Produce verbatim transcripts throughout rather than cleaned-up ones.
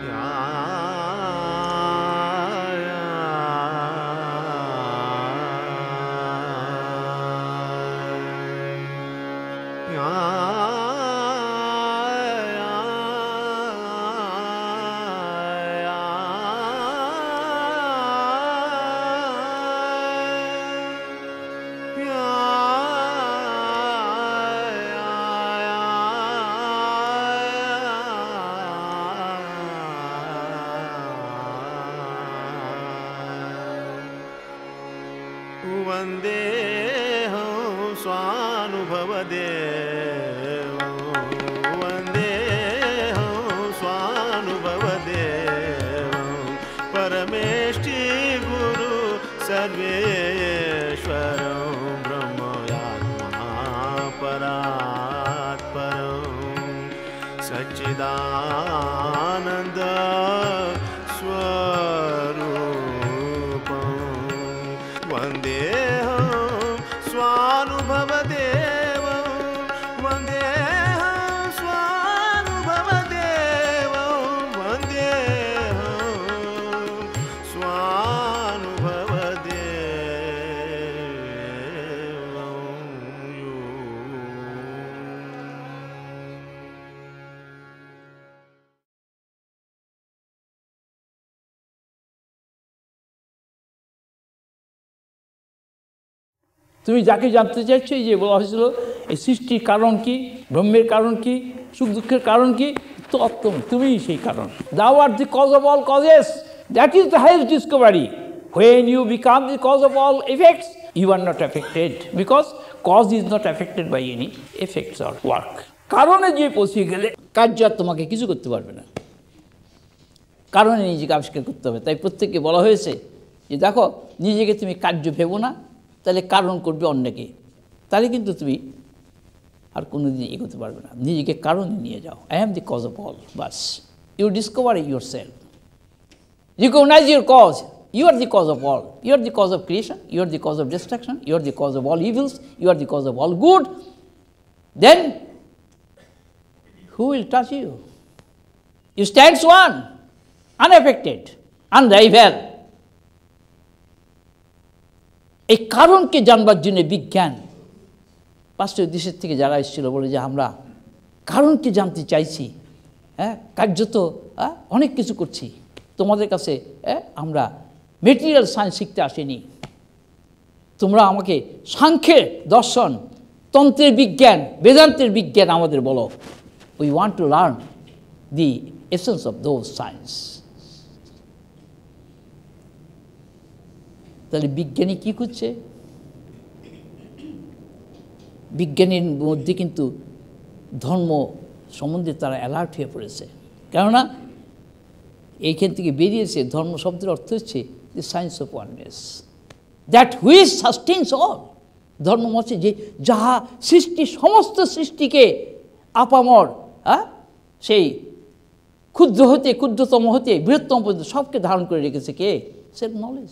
Saccidananda Swarupam Vandeham Swanubhavadevam Vandeham Swanubhavadevam Vandeham তুমি যাকে জানতে চাইছো, এই যে বলা হয়েছিল এই সৃষ্টির কারণ কি, ব্রহ্মের কারণ কি, সুখ দুঃখের কারণ কি, তো তুমিই সেই কারণ। Thou art the cause of all causes. That is the highest discovery. When you become the cause of all effects, you are not affected because cause is not affected by any effects or work. কারণে যে পৌঁছে গেলে কার্য আর তোমাকে কিছু করতে পারবে না, কারণে নিজেকে আবিষ্কার করতে হবে। তাই প্রত্যেককে বলা হয়েছে যে দেখো, নিজেকে তুমি কার্য ভেবো না, তাহলে কারণ করবে অন্যকে, তাহলে কিন্তু তুমি আর কোনো দিন এগোতে পারবে না। নিজেকে কারণে নিয়ে যাও। I am the cause of all, বাস। You discover yourself, recognize your cause. You are the cause of all. You are the cause of creation. You are the cause of destruction. You are the cause of all evils. You are the cause of all good. Then, who will touch you? You stand one, unaffected, unrivaled. এই কারণকে জানবার জন্য বিজ্ঞান পাশ্চাত্য দেশের থেকে যারা এসেছিল বলে যে আমরা কারণকে জানতে চাইছি, হ্যাঁ কার্যত অনেক কিছু করছি, তোমাদের কাছে আমরা মেটেরিয়াল সায়েন্স শিখতে আসেনি, তোমরা আমাকে সাংখ্যের দর্শন, তন্ত্রের বিজ্ঞান, বেদান্তের বিজ্ঞান আমাদের বলো। We want to learn the essence of those science. তাহলে বিজ্ঞানী কী করছে? বিজ্ঞানীর মধ্যে কিন্তু ধর্ম সম্বন্ধে তারা অ্যালার্ট হয়ে পড়েছে, কেননা এইখান থেকে বেরিয়েছে ধর্ম শব্দের অর্থ হচ্ছে the science of oneness, that which sustains all. ধর্ম হচ্ছে যে যাহা সৃষ্টি, সমস্ত সৃষ্টিকে আপামর, হ্যাঁ সেই ক্ষুদ্র হতে ক্ষুদ্রতম হতে বৃহত্তম পর্যন্ত সবকে ধারণ করে রেখেছে কে? Self knowledge.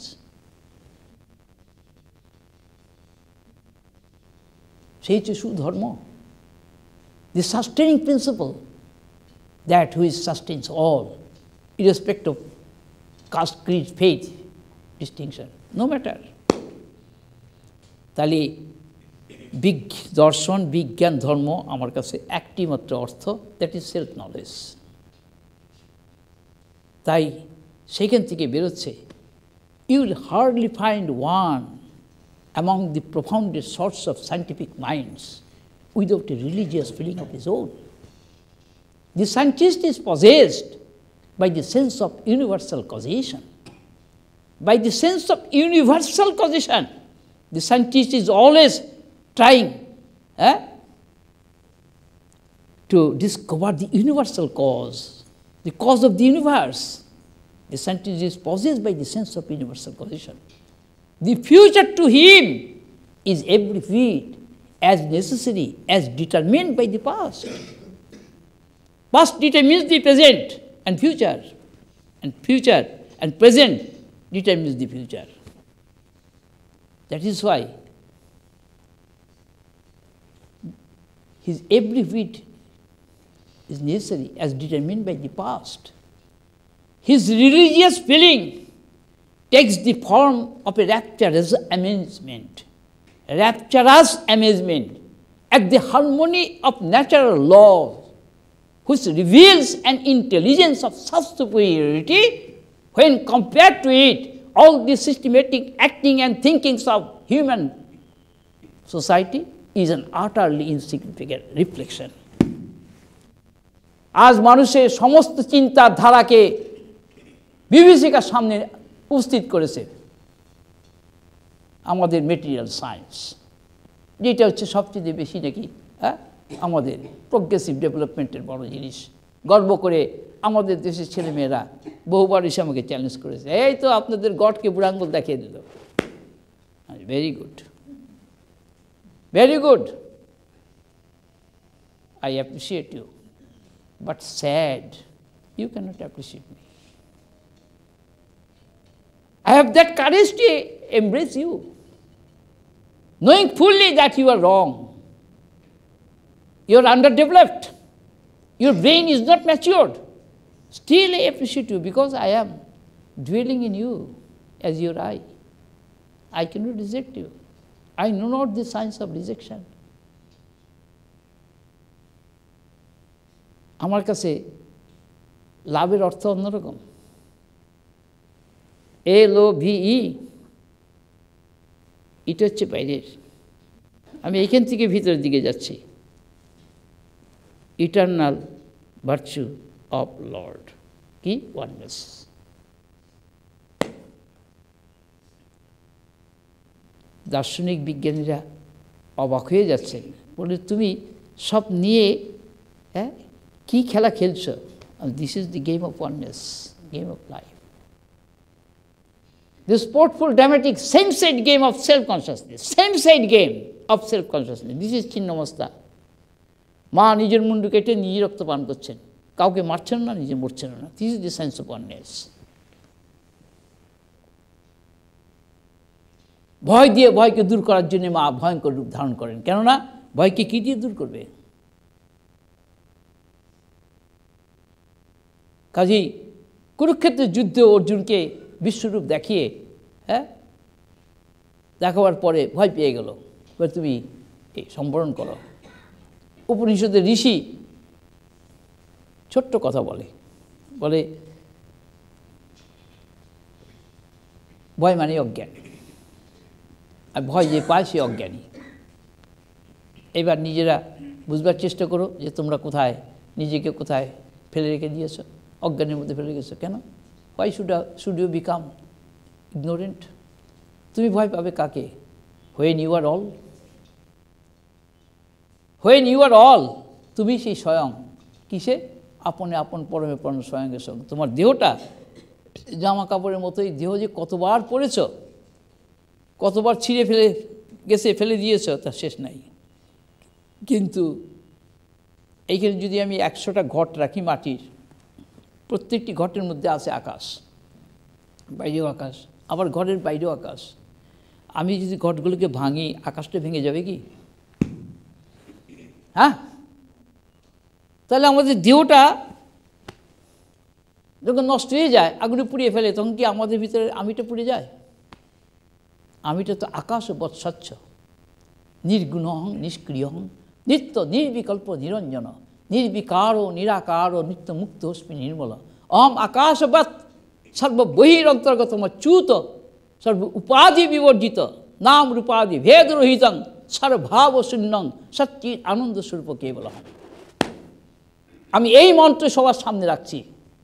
সেই হচ্ছে সুধর্ম, the sustaining principle, that which sustains all, irrespective of caste, creed, faith, distinction, no matter. তাহলে বিগ দর্শন, বিজ্ঞান, ধর্ম আমার কাছে একটি মাত্র অর্থ, দ্যাট ইজ সেলফ নলেজ। তাই সেখান থেকে বেরোচ্ছে, you will hardly find one among the profoundest sorts of scientific minds without a religious feeling of his own. The scientist is possessed by the sense of universal causation. By the sense of universal causation, the scientist is always trying eh, to discover the universal cause, the cause of the universe. The scientist is possessed by the sense of universal causation. The future to him is every whit as necessary as determined by the past. Past determines the present and future, and future and present determines the future. That is why his every whit is necessary as determined by the past. his religious feeling takes the form of a rapturous amazement, rapturous amazement at the harmony of natural laws, which reveals an intelligence of such superiority when compared to it, all the systematic acting and thinkings of human society is an utterly insignificant reflection. আজ মানুষের সমস্ত চিন্তার ধারাকে বিভীষিকার সামনে উপস্থিত করেছে আমাদের material science, যেটা হচ্ছে সবচেয়ে বেশি নাকি হ্যাঁ আমাদের প্রোগ্রেসিভ ডেভেলপমেন্টের বড় জিনিস। গর্ব করে আমাদের দেশের ছেলেমেয়েরা বহুবার এসে আমাকে চ্যালেঞ্জ করেছে, এই তো আপনাদের গডকে বুড়াঙ্গল দেখিয়ে দিল। Very good, very good, I appreciate you, but sad, you cannot appreciate me. I have that courage to embrace you, knowing fully that you are wrong. You are underdeveloped. Your brain is not matured. Still I appreciate you because I am dwelling in you as your eye. I cannot reject you. I know not the science of rejection. আমার কাছে লাভের অর্থ অন্যরকম। এল ও V E, এটা হচ্ছে বাইরের, আমি এখান থেকে ভিতরের দিকে যাচ্ছি। ইটারনাল ভার্চু অফ লর্ড, কি ওয়াননেস। দার্শনিক বিজ্ঞানীরা অবাক হয়ে যাচ্ছেন, বলে তুমি সব নিয়ে হ্যাঁ কি খেলা খেলছ? This is the game of oneness, game of life, the sportful, dramatic, same-side game of self-consciousness, same-side game of self-consciousness. This is Chhinnamasta. মা নিজের মুন্ডু কেটে নিজে রক্ত পান করছেন, কাউকে মারছেন না, নিজে মরছেন না। This is the science of oneness. ভয় দিয়ে ভয়কে দূর করার জন্য মা ভয়ঙ্কর রূপ ধারণ করেন, কেননা ভয়কে কী দিয়ে দূর করবে? কাজেই কুরুক্ষেত্রের যুদ্ধে অর্জুনকে বিশ্বরূপ দেখিয়ে হ্যাঁ দেখাবার পরে ভয় পেয়ে গেল, এবার তুমি এই সম্বরণ করো। উপনিষদের ঋষি ছোট্ট কথা বলে, বলে ভয় মানে অজ্ঞান, আর ভয় যে পায় সে অজ্ঞানী। এবার নিজেরা বুঝবার চেষ্টা করো যে তোমরা কোথায় নিজেকে কোথায় ফেলে রেখে দিয়েছ, অজ্ঞানের মধ্যে ফেলে রেখেছো। কেন? Why should, I, should you become ignorant? তুমি ভয় পাবে কাকে? When you are all, when you are all, তুমি সেই স্বয়ং। কিসে? আপনে আপন পরমে পরম স্বয়ংয়ের সঙ্গে। তোমার দেহটা জামা কাপড়ের মতোই, দেহ যে কতবার পড়েছ, কতবার ছিঁড়ে ফেলে গেছে, ফেলে দিয়েছ তার শেষ নাই। কিন্তু এইখানে যদি আমি একশোটা ঘট রাখি মাটির, প্রত্যেকটি ঘটের মধ্যে আছে আকাশ, বাইরেও আকাশ, আবার ঘরের বাইরেও আকাশ। আমি যদি ঘটগুলোকে ভাঙি, আকাশটা ভেঙে যাবে কি? হ্যাঁ, তাহলে আমাদের দেহটা যখন নষ্ট হয়ে যায়, আগুনে পুড়িয়ে ফেলে, তখন কি আমাদের ভিতরে আমিটা পুড়ে যায়? আমিটা তো আকাশ বৎ স্বচ্ছ, নির্গুণ নিষ্ক্রিয়, নিত্য নির্বিকল্প নিরঞ্জন, নির্বিকার নিরাকার নিত্য মুক্ত হস্মি নির্মল, অহম আকাশবৎ সর্ববহিরন্তর্গত চ্যুত, সর্ব উপাধি বিবর্জিত, নাম রূপাধি ভেদরহিতং সর্বভাব শূন্যং সচ্চিৎ আনন্দ স্বরূপ কেবল। আমি এই মন্ত্র সবার সামনে রাখছি।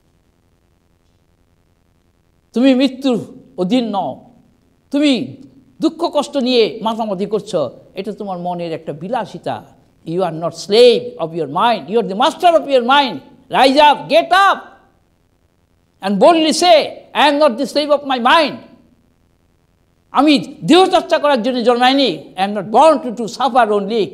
তুমি মৃত্যুর অধীন নও, তুমি দুঃখ কষ্ট নিয়ে মাতামাতি করছো, এটা তোমার মনের একটা বিলাসিতা। You are not slave of your mind. You are the master of your mind. Rise up, get up, and boldly say, I am not the slave of my mind. আমি দেহ চর্চা করার জন্য জন্মাইনি। I am not born to, to suffer only.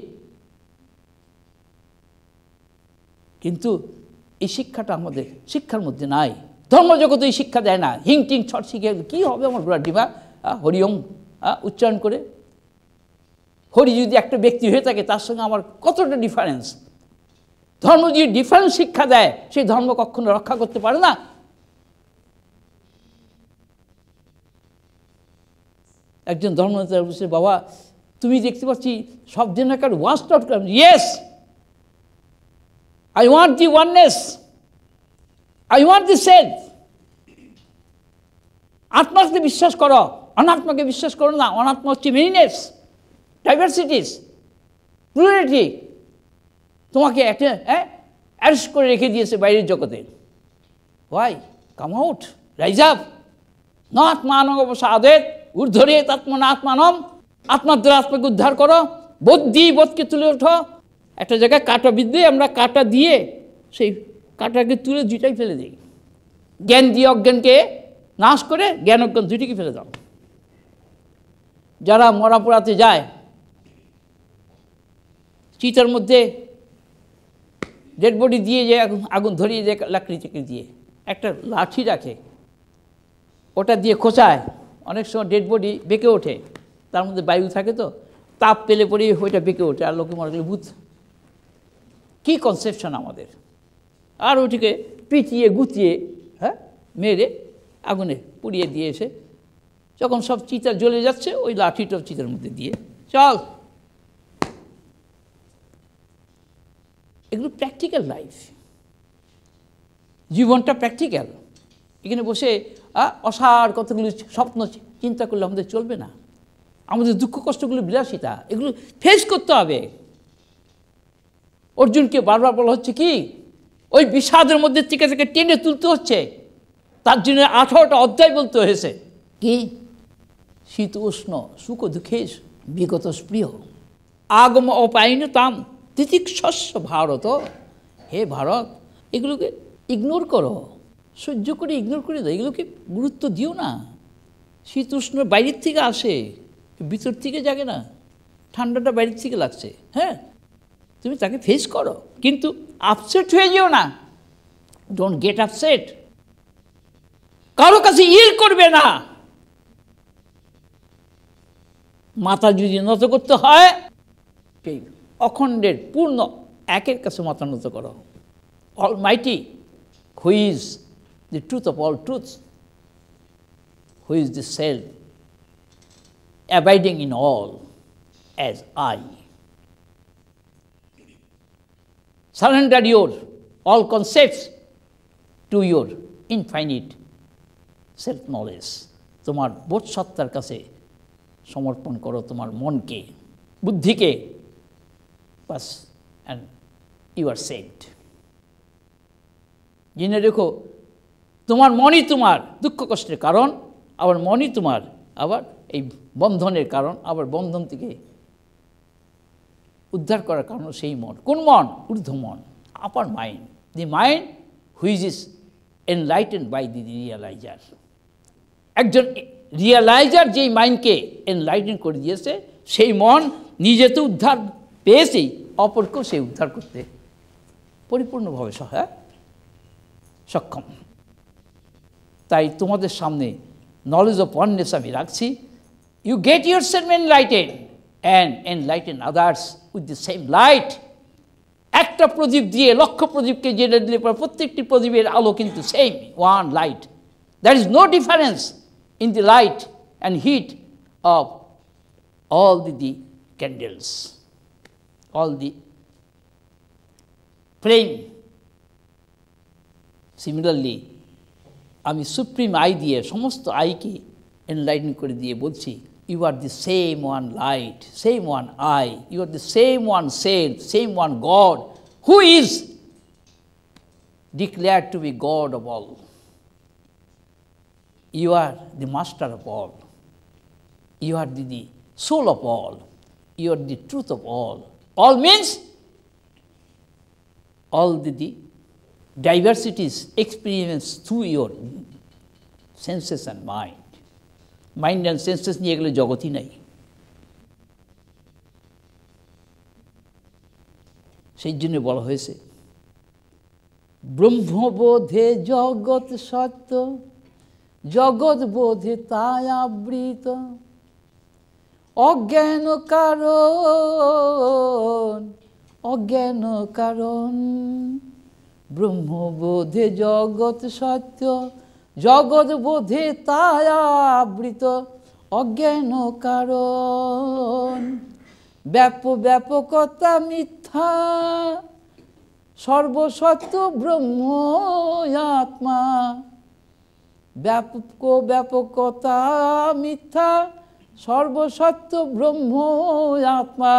কিন্তু এই শিক্ষাটা আমাদের শিক্ষার মধ্যে নাই। ধর্মজগৎ এই শিক্ষা দেয় না। হিং টিং ছট শিখে কী হবে আমার গোড়া ডিমা হরিওম উচ্চারণ করে। হরি যদি একটা ব্যক্তি হয়ে থাকে, তার সঙ্গে আমার কতটা ডিফারেন্স। ধর্ম যদি ডিফারেন্স শিক্ষা দেয়, সেই ধর্ম কখনো রক্ষা করতে পারে না। একজন ধর্মনেতা বলছে, বাবা তুমি দেখতে পাচ্ছি সব জেনাকার ওয়াস্ট আউট করেন। Yes, I want the oneness, I want the self. আত্মাকে বিশ্বাস করো, অনাত্মাকে বিশ্বাস করো না। অনাত্মা হচ্ছে মেনিনেস, ডাইভার্সিটিস, প্লুরালিটি। তোমাকে একটা হ্যাঁ অ্যারেস্ট করে রেখে দিয়েছে বাইরের জগতে। Why? Come out, rise up. নাত্মানম অবসাদেত ঊর্ধ্বরে তাত্মনা আত্মানম। আত্মার দ্বারা আত্মাকে উদ্ধার করো। বোধ দিয়ে বোধকে তুলে ওঠো। একটা জায়গায় কাঁটা বিদ্যে, আমরা কাঁটা দিয়ে সেই কাঁটাকে তুলে দুইটাই ফেলে দিই। জ্ঞান দিয়ে অজ্ঞানকে নাশ করে জ্ঞান অজ্ঞান দুইটিকে ফেলে দাও। যারা মরা পোড়াতে যায়, চিতার মধ্যে ডেড বডি দিয়ে যে আগুন আগুন ধরিয়ে যায় লাকড়ি চাকরি দিয়ে, একটা লাঠি রাখে, ওটা দিয়ে খোঁচায়। অনেক সময় ডেড বডি বেঁকে ওঠে, তার মধ্যে বায়ু থাকে তো, তাপ পেলে পরে ওইটা বেঁকে ওঠে, আর লোকে মনে গেলে ভূত। কী কনসেপশন আমাদের! আর ওইটিকে পিটিয়ে গুতিয়ে হ্যাঁ মেরে আগুনে পুড়িয়ে দিয়ে এসে যখন সব চিতা জ্বলে যাচ্ছে, ওই লাঠিটা চিতার মধ্যে দিয়ে চল। এগুলো প্র্যাকটিক্যাল লাইফ, জীবনটা প্র্যাকটিক্যাল। এখানে বসে অসার কতগুলো স্বপ্ন চিন্তা করলে আমাদের চলবে না। আমাদের দুঃখ কষ্টগুলো বিলাসিতা, এগুলো ফেস করতে হবে। অর্জুনকে বারবার বলা হচ্ছে কি, ওই বিষাদের মধ্যে থেকে থেকে টেনে তুলতে হচ্ছে। তার জন্য আঠারোটা অধ্যায় বলতে হয়েছে কি, শীত উষ্ণ সুখ দুঃখেশ বিগত স্প্রিয় আগম অপায়নতাম তিতিক্ষস্য ভারত। হে ভারত, এগুলোকে ইগনোর করো, সহ্য করে ইগনোর করে দাও, এগুলোকে গুরুত্ব দিও না। শীত উষ্ণ বাইরের থেকে আসে, ভিতর থেকে জাগে না। ঠান্ডাটা বাইরের থেকে লাগছে, হ্যাঁ তুমি তাকে ফেস করো, কিন্তু আপসেট হয়ে যেও না। Don't get upset. কারো কাছে ইল করবে না। মাথা যদি নত করতে হয়, সেই অখণ্ডের পূর্ণ একের কাছে মাথা নত করো। Almighty, who is the truth of all truths, who is the self abiding in all as I. Surrender your all concepts to your infinite self-knowledge. তোমার বোধ সত্তার কাছে সমর্পণ করো তোমার মনকে, বুদ্ধিকে, বাস, and you are saved. জেনে রেখো, তোমার মনই তোমার দুঃখ কষ্টের কারণ, আবার মনই তোমার আবার এই বন্ধনের কারণ, আবার বন্ধন থেকে উদ্ধার করার কারণ সেই মন। কোন মন? ঊর্ধ্ব মন, upper mind, the mind which is enlightened by the realizer. একজন রিয়ালাইজার যেই মাইন্ডকে এনলাইটেন করে দিয়েছে, সেই মন নিজে তো উদ্ধার পেয়েছেই, অপরকেও সেই উদ্ধার করতে পরিপূর্ণভাবে সহায় সক্ষম। তাই তোমাদের সামনে নলেজ অফ ওয়াননেস আমি রাখছি। You get yourself enlighten and enlighten others with the same light. একটা প্রদীপ দিয়ে লক্ষ প্রদীপকে জেলে দিলে পরে প্রত্যেকটি প্রদীপের আলো কিন্তু same, one light. There is no difference in the light and heat of all the the candles, all the flame. Similarly আমি সুপ্রিম আই দিয়ে সমস্ত আইকে এনলাইটেন করে দিয়ে বলছি, you are the same one light, same one I, you are the same one self, same one god, who is declared to be god of all. You are the master of all, you are the the soul of all, you are the truth of all. All means all the, the diversities experienced through your senses and mind. Mind and senses নিয়ে গেলে জগতই নাই। সেই জন্য বলা হয়েছে, ব্রহ্মবোধে জগৎ সত্য, জগৎ বোধে তাই আবৃত, অজ্ঞান কারণ, অজ্ঞান কারণ। ব্রহ্মবোধে জগৎ সত্য, জগৎ বোধে তাই আবৃত, অজ্ঞান কারণ, ব্যাপক ব্যাপকতা মিথ্যা, সর্বসত্য ব্রহ্ম আত্মা। ব্যাপক ব্যাপকতা মিথ্যা, সর্বসত্য ব্রহ্ম আত্মা।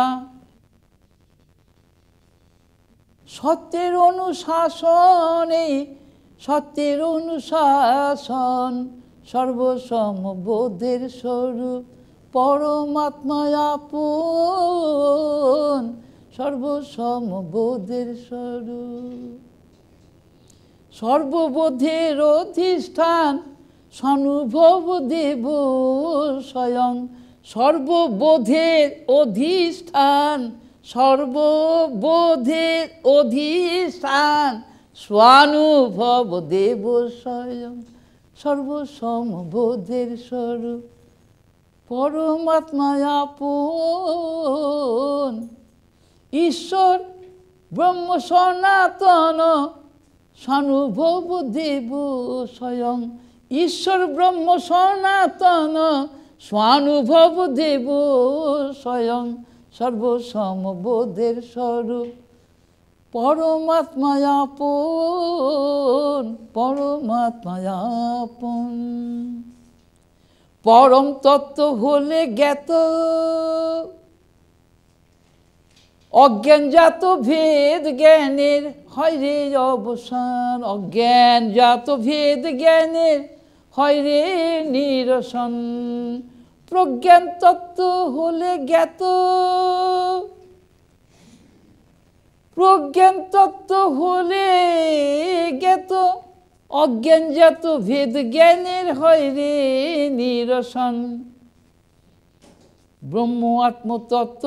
সত্যের অনুশাসনে, সত্যের অনুশাসন, সর্বসমবোধের স্বরূপ পরমাত্মা আপন, সর্বসমবোধের স্বরূপ। সর্ববোধের অধিষ্ঠান স্বনুভব দেব স্বয়ং, সর্ববোধের অধিষ্ঠান, সর্ববোধের অধিষ্ঠান স্বানুভব দেব স্বয়ং, সর্বসমবোধের স্বরূপ পরমাত্মা আপন। ঈশ্বর ব্রহ্ম সনাতন স্বানুভব দেব স্বয়ং, ঈশ্বর ব্রহ্ম সনাতন স্বানুভব দেব স্বয়ং, সর্বসমবোধের স্বরূপ পরমাত্মা আপন, পরমাত্মা আপন। পরম তত্ত্ব হলে জ্ঞাত, অজ্ঞানজাত ভেদ জ্ঞানের হয় রে অবসান, অজ্ঞানজাত ভেদ জ্ঞানের হয় রে নিরসন। প্রজ্ঞান তত্ত্ব হলে জ্ঞাত, প্রজ্ঞান তত্ত্ব হলে জ্ঞাত, অজ্ঞানজাত ভেদ জ্ঞানের হয় রে নিরসন। ব্রহ্ম আত্মতত্ত্ব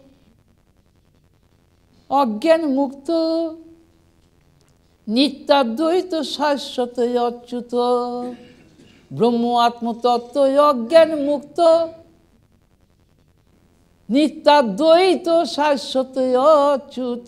অজ্ঞান মুক্ত, নিত্যাদ্বৈত শাশ্বত অচ্যুত। ব্রহ্ম আত্মতত্ত্ব অজ্ঞান মুক্ত, নিত্যাদ্বৈত শাশ্বত অচ্যুত।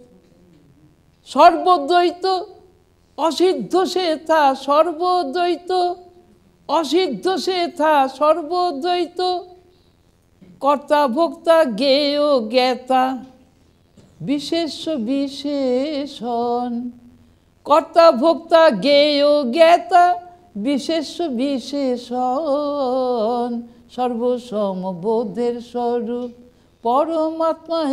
সর্বদ্বৈত অসিদ্ধ সে থা, সর্বদ্বৈত অসিদ্ধ সে থা, সর্বদ্বৈত। কর্তা ভোক্তা জ্ঞেয় জ্ঞাতা বিশেষ বিশেষণ, কর্তা ভোক্তা জ্ঞেয় জ্ঞাতা বিশেষ বিশেষণ। সর্বসমবোধের স্বরূপ পরমাত্মা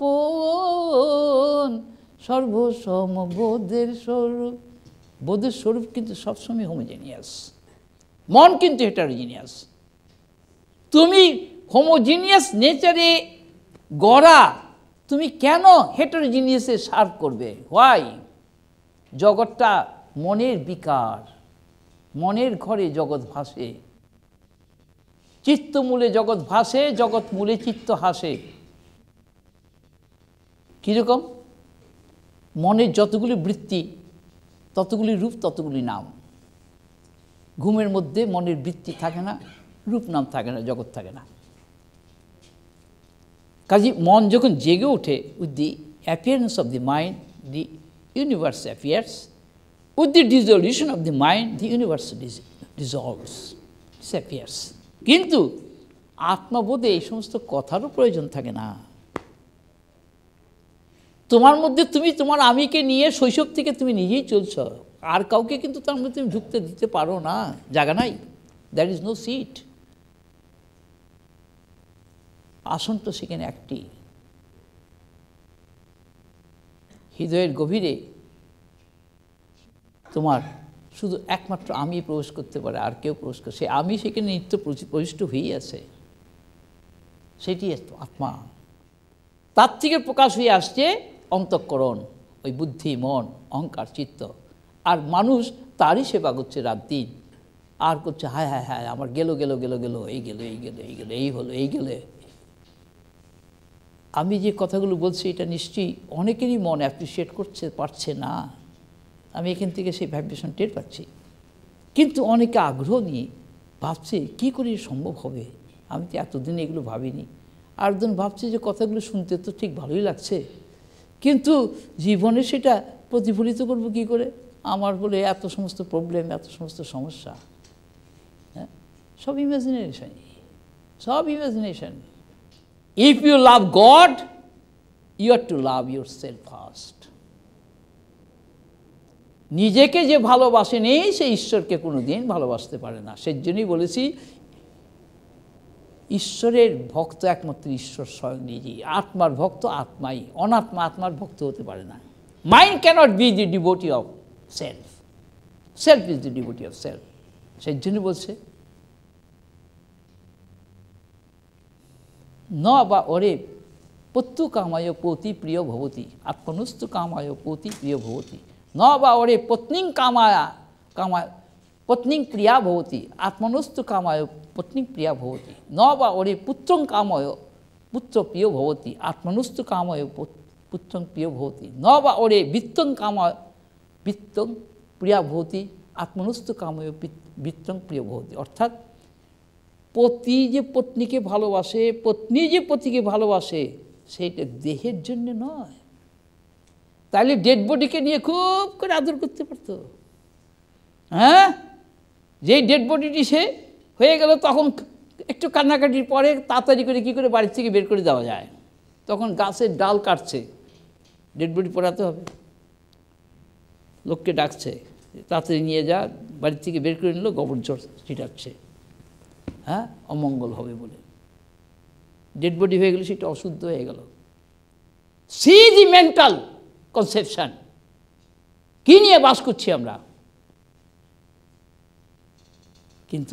আপন, সর্বসমবোধের স্বরূপ। বোধের স্বরূপ কিন্তু সবসময় হোমোজেনিয়াস, মন কিন্তু হেটারোজিনিয়াস। তুমি হোমোজিনিয়াস নেচারে গড়া, তুমি কেন হেটারোজিনিয়াসে সার্ভ করবে? হোয়াই? জগৎটা মনের বিকার, মনের ঘরে জগৎ ভাসে, চিত্তমূলে জগৎ ভাসে, জগৎ মূলে চিত্ত হাসে। কীরকম? মনের যতগুলি বৃত্তি ততগুলি রূপ, ততগুলি নাম। ঘুমের মধ্যে মনের বৃত্তি থাকে না, রূপ নাম থাকে না, জগৎ থাকে না। কাজে মন যখন জেগে ওঠে, with the appearance of the mind the universe appears, with the dissolution of the mind the universe dissolves, disappears. কিন্তু আত্মবোধে এই সমস্ত কথারও প্রয়োজন থাকে না। তোমার মধ্যে তুমি তোমার আমিকে নিয়ে শৈশব থেকে তুমি নিজেই চলছ, আর কাউকে কিন্তু তার মধ্যে তুমি ঢুকতে দিতে পারো না, জায়গা নাই, দ্যাট ইজ নো সিট। আসন তো সেখানে একটি, হৃদয়ের গভীরে তোমার শুধু একমাত্র আমি প্রবেশ করতে পারে, আর কেউ প্রবেশ করে, সে আমি সেখানে নিত্য প্রবিষ্ট হয়েই আছে, সেটি আত্মা। তার থেকে প্রকাশ হয়ে আসছে অন্তঃকরণ, ওই বুদ্ধি, মন, অহংকার, চিত্ত। আর মানুষ তারই সেবা করছে রাত দিন, আর করছে হায় হায় হায় আমার গেল গেল গেল গেল এই গেল এই গেল এই গেল এই হলো এই গেলে। আমি যে কথাগুলো বলছি এটা নিশ্চয়ই অনেকেরই মন অ্যাপ্রিসিয়েট করছে, পারছে না। আমি এখান থেকে সেই ভাইব্রেশন টের পাচ্ছি। কিন্তু অনেকে আগ্রহ নিয়ে ভাবছে কী করে সম্ভব হবে, আমি তো এতদিন এগুলো ভাবিনি। আর একজন ভাবছে যে কথাগুলো শুনতে তো ঠিক ভালোই লাগছে, কিন্তু জীবনে সেটা প্রতিফলিত করব কী করে? আমার বলে এত সমস্ত প্রবলেম, এত সমস্ত সমস্যা, হ্যাঁ, সব ইমাজিনেশন। সব imagination. If you love god, you are to love yourself first. নিজেকে যে ভালোবাসে নেই সে ঈশ্বরকে কোনো দিন ভালোবাসতে পারে না। সেই জন্যই বলেছি ঈশ্বরের ভক্ত একমাত্র ঈশ্বর স্বয়ং নিজেই। আত্মার ভক্ত আত্মাই, অনাত্মা আত্মার ভক্ত হতে পারে না। Mind cannot be the devotee of self, self is the devotee of self. সেই জন্য বলছে ন বা ওরে পত্যু কামায় পতি প্রিয় ভবতি, আত্মনুস্তু কামায় পতি প্রিয় ভবতি। ন বা ওরে পত্নীং কামায়া কামায় পত্নীং প্রিয়া ভবতি, আত্মনুস্তু কামায় পত্নীং প্রিয়া ভবতি। ন বা ওরে পুত্রং কাময় পুত্র প্রিয় ভবতি, আত্মনুস্তু কাময় পুত্রং প্রিয় ভবতি। ন বা ওরে বিত্তং কাময় বিত্তং প্রিয়া ভবতি, আত্মনুস্তু কাময় বিত্তং প্রিয় ভবতি। অর্থাৎ পতি যে পত্নীকে ভালোবাসে, পত্নী যে পতিকে ভালোবাসে, সেইটা দেহের জন্য নয়। তাহলে ডেড বডিকে নিয়ে খুব করে আদর করতে পারতো। হ্যাঁ, যেই ডেড বডিটি সে হয়ে গেল তখন একটু কান্নাকাটির পরে তাড়াতাড়ি করে কী করে বাড়ির থেকে বের করে দেওয়া যায়। তখন গাছের ডাল কাটছে, ডেড বডি পড়াতে হবে, লোককে ডাকছে, তাড়াতাড়ি নিয়ে যা, বাড়ির থেকে বের করে নিল, গোবর জল ছিটাচ্ছে, হ্যাঁ, অমঙ্গল হবে বলে। ডেড বডি হয়ে গেল, সেটা অশুদ্ধ হয়ে গেল। সি দি মেন্টাল কনসেপশন, কি নিয়ে বাস করছি আমরা। কিন্তু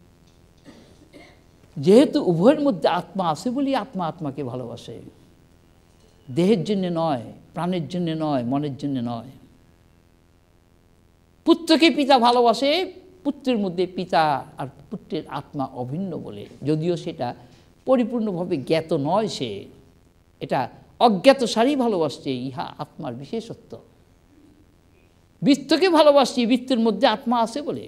যেহেতু উভয়ের মধ্যে আত্মা আছে বলি আত্মা আত্মাকে ভালোবাসে, দেহের জন্য নয়, প্রাণের জন্য নয়, মনের জন্য নয়। পুত্রকে পিতা ভালোবাসে, পুত্রের মধ্যে পিতা আর পুত্রের আত্মা অভিন্ন বলে, যদিও সেটা পরিপূর্ণভাবে জ্ঞাত নয়, সে এটা অজ্ঞাত সারই ভালোবাসছে, ইহা আত্মার বিশেষত্ব। বৃত্তকে ভালোবাসছি, বৃত্তের মধ্যে আত্মা আছে বলে।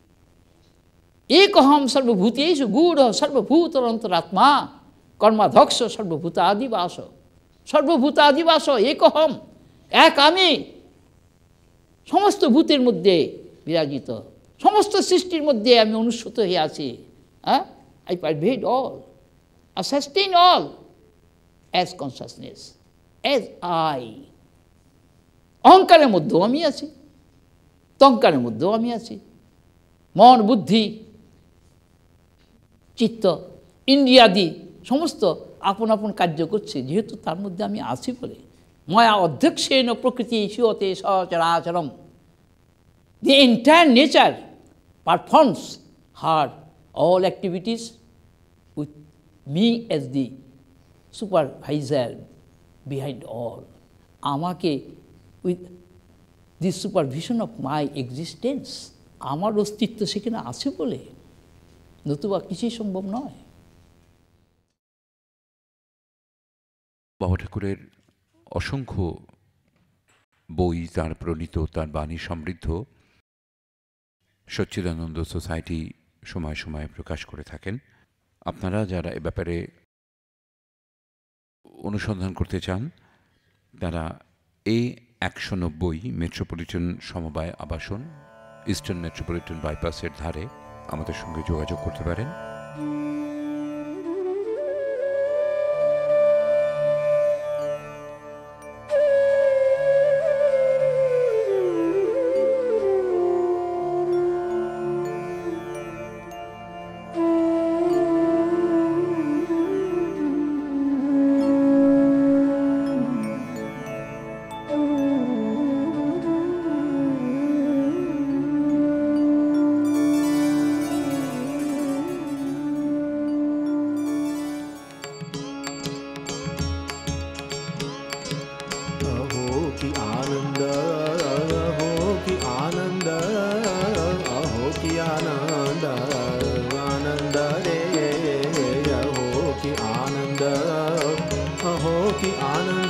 একহম সর্বভূতেষু গূঢ় সর্বভূতরন্তরাত্মা কর্মাধ্যক্ষ সর্বভূতাদিবাস। সর্বভূতাদিবাস একহম, এক আমি, সমস্ত ভূতের মধ্যে বিরাজিত, সমস্ত সৃষ্টির মধ্যে আমি অনুসূত হয়ে আছি। হ্যাঁ, I pervade all, I sustain all as consciousness, as I. অহংকারের মধ্যেও আমি আছি, তঙ্কারের মধ্যেও আমি আছি। মন, বুদ্ধি, চিত্ত, ইন্দ্রিয়াদি সমস্ত আপন আপন কার্য করছে, যেহেতু তার মধ্যে আমি আছি বলে। ময়া অধ্যক্ষেন প্রকৃতি শিবতে সচরাচরম, the entire nature performs her all activities with me as the supervisor behind all. আমাকে with the supervision of my existence, আমার অস্তিত্ব সেখানে আছে বলে, নতুবা কিছুই সম্ভব নয়। বাবা ঠাকুরের অসংখ্য বই, তার প্রণীত, তার বাণী সমৃদ্ধ সচ্চিদানন্দ সোসাইটি সময় সময়ে প্রকাশ করে থাকেন। আপনারা যারা এ ব্যাপারে অনুসন্ধান করতে চান তারা এ একশো নব্বই মেট্রোপলিটন সমবায় আবাসন, ইস্টার্ন মেট্রোপলিটন বাইপাসের ধারে আমাদের সঙ্গে যোগাযোগ করতে পারেন। की आनंद